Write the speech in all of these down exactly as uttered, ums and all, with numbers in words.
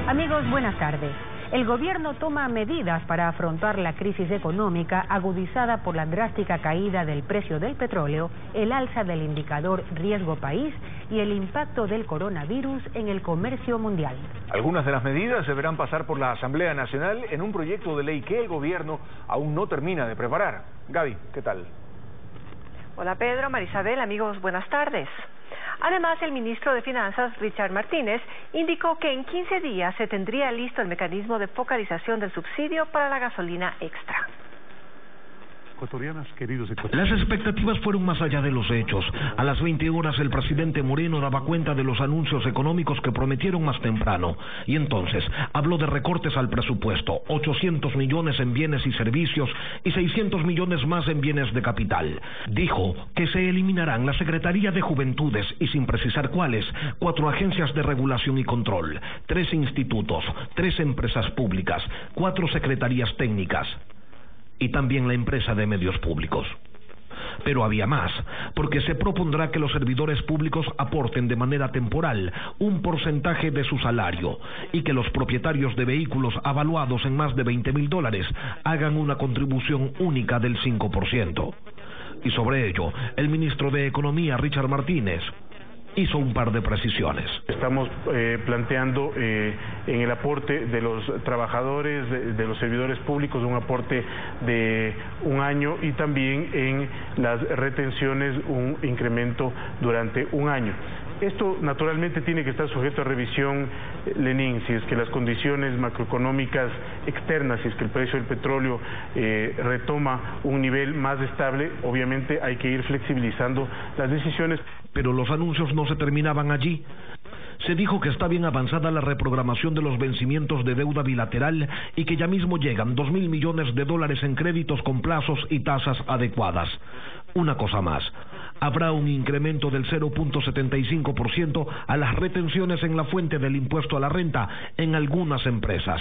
Amigos, buenas tardes. El gobierno toma medidas para afrontar la crisis económica agudizada por la drástica caída del precio del petróleo, el alza del indicador riesgo país y el impacto del coronavirus en el comercio mundial. Algunas de las medidas deberán pasar por la Asamblea Nacional en un proyecto de ley que el gobierno aún no termina de preparar. Gaby, ¿qué tal? Hola Pedro, Marisabel, amigos, buenas tardes. Además, el ministro de Finanzas, Richard Martínez, indicó que en quince días se tendría listo el mecanismo de focalización del subsidio para la gasolina extra. Las expectativas fueron más allá de los hechos. A las veinte horas el presidente Moreno daba cuenta de los anuncios económicos que prometieron más temprano. Y entonces habló de recortes al presupuesto, ochocientos millones en bienes y servicios y seiscientos millones más en bienes de capital. Dijo que se eliminarán la Secretaría de Juventudes y, sin precisar cuáles, cuatro agencias de regulación y control, tres institutos, tres empresas públicas, cuatro secretarías técnicas y también la empresa de medios públicos. Pero había más, porque se propondrá que los servidores públicos aporten de manera temporal un porcentaje de su salario y que los propietarios de vehículos avaluados en más de veinte mil dólares hagan una contribución única del cinco por ciento. Y sobre ello, el ministro de Economía, Richard Martínez, hizo un par de precisiones. Estamos eh, planteando eh, en el aporte de los trabajadores, de, de los servidores públicos, un aporte de un año y también en las retenciones un incremento durante un año. Esto naturalmente tiene que estar sujeto a revisión, Lenín, si es que las condiciones macroeconómicas externas, si es que el precio del petróleo eh, retoma un nivel más estable, obviamente hay que ir flexibilizando las decisiones. Pero los anuncios no se terminaban allí. Se dijo que está bien avanzada la reprogramación de los vencimientos de deuda bilateral y que ya mismo llegan dos mil millones de dólares en créditos con plazos y tasas adecuadas. Una cosa más, habrá un incremento del cero punto setenta y cinco por ciento a las retenciones en la fuente del impuesto a la renta en algunas empresas.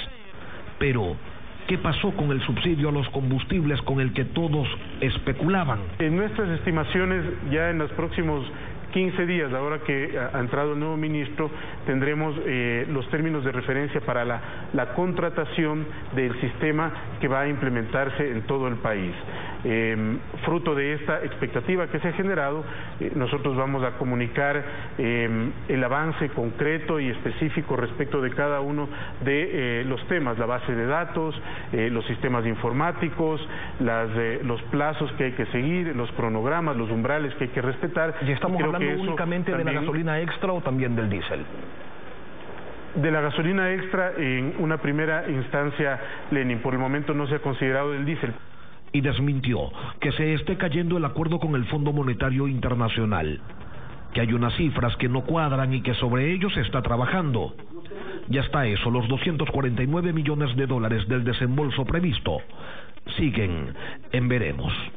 Pero ¿qué pasó con el subsidio a los combustibles con el que todos especulaban? En nuestras estimaciones, ya en los próximos quince días, ahora que ha entrado el nuevo ministro, tendremos eh, los términos de referencia para la, la contratación del sistema que va a implementarse en todo el país. Eh, fruto de esta expectativa que se ha generado, eh, nosotros vamos a comunicar eh, el avance concreto y específico respecto de cada uno de eh, los temas, la base de datos, eh, los sistemas informáticos, las, eh, los plazos que hay que seguir, los cronogramas, los umbrales que hay que respetar. ¿Y estamos hablando únicamente de la gasolina extra o también del diésel? De la gasolina extra en una primera instancia, Lenin, por el momento no se ha considerado el diésel. Y desmintió que se esté cayendo el acuerdo con el Fondo Monetario Internacional, que hay unas cifras que no cuadran y que sobre ello se está trabajando. Ya está eso, los doscientos cuarenta y nueve millones de dólares del desembolso previsto siguen en veremos.